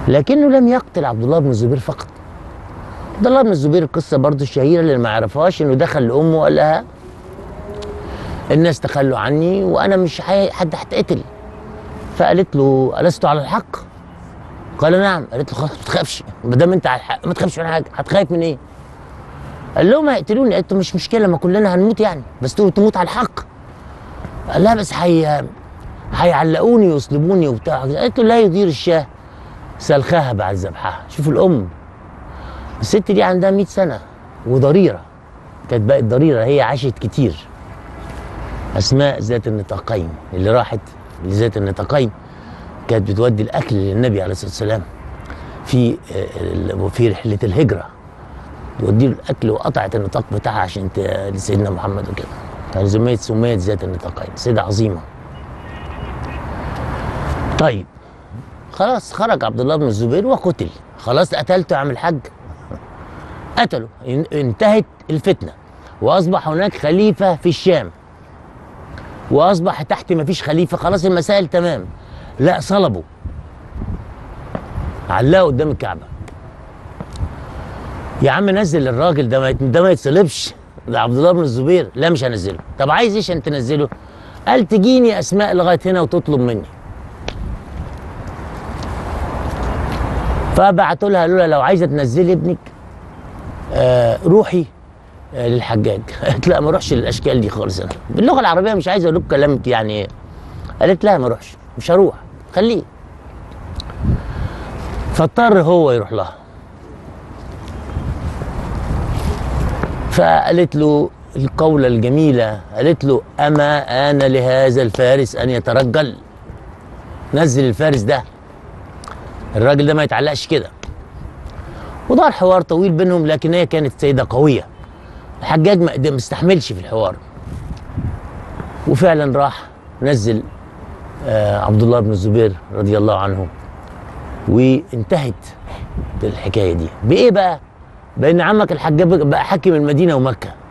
لكنه لم يقتل عبد الله بن الزبير فقط. عبد الله بن الزبير القصه برضه الشهيره اللي ما يعرفهاش انه دخل لامه وقال لها الناس تخلوا عني وانا مش حد هتقتل. فقالت له ألست على الحق؟ قال نعم. قالت له خلاص ما تخافش، ما دام انت على الحق ما تخافش من حاجه، هتخاف من ايه؟ قال لهم هيقتلوني. قالت له مش مشكله، ما كلنا هنموت يعني، بس تموت على الحق. قال لها بس هيعلقوني ويصلبوني وبتاع. قالت له لا يدير الشاه سلخها بعد ذبحها. شوفوا الام، الست دي عندها 100 سنه وضريره، كانت بقت ضريره، هي عاشت كتير. اسماء ذات النطاقين اللي راحت لذات النطاقين كانت بتودي الاكل للنبي عليه الصلاه والسلام في رحله الهجره، تودي له الاكل وقطعت النطاق بتاعها عشان لسيدنا محمد وكده. يعني سميت ذات النطاقين، سيده عظيمه. طيب خلاص خرج عبد الله بن الزبير وقتل. خلاص قتلته يا عم الحاج، قتله. انتهت الفتنه واصبح هناك خليفه في الشام، واصبح تحت ما فيش خليفه، خلاص المسائل تمام. لا صلبوا، علقوا قدام الكعبه. يا عم نزل الراجل ده ما يتصلبش، ده عبد الله بن الزبير. لا مش هنزله. طب عايز ايش انت تنزله؟ قال تجيني اسماء لغايه هنا وتطلب مني. فبعتوا لها قالوا لها لو عايزه تنزلي ابنك روحي للحجاج. قالت لا ما اروحش للاشكال دي خالص، انا باللغه العربيه مش عايز اقول لكم كلام يعني ايه. قالت لا ما اروحش، مش هروح، خليه. فاضطر هو يروح لها. فقالت له القولة الجميلة، قالت له أما آن لهذا الفارس أن يترجل؟ نزل الفارس ده، الراجل ده ما يتعلقش كده. ودار حوار طويل بينهم، لكن هي كانت سيدة قوية. الحجاج ما استحملش في الحوار، وفعلا راح نزل عبد الله بن الزبير رضي الله عنه، وانتهت الحكاية دي بإيه بقى؟ بأن عمك الحجاج بقى حاكم المدينة ومكة.